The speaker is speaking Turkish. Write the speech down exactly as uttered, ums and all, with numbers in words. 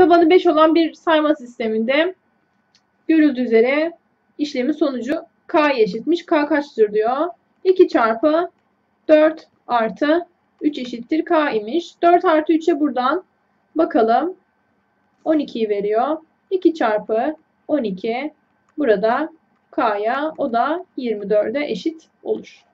tabanı beş olan bir sayma sisteminde görüldüğü üzere işlemin sonucu K'ya eşitmiş. K kaçtır diyor. iki çarpı dört artı üç eşittir K imiş. dört artı üçe buradan bakalım. on ikiyi veriyor. iki çarpı on iki burada K'ya, o da yirmi dörde eşit olur.